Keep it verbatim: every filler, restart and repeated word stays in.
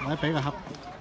ไว้เป๊กอะครับ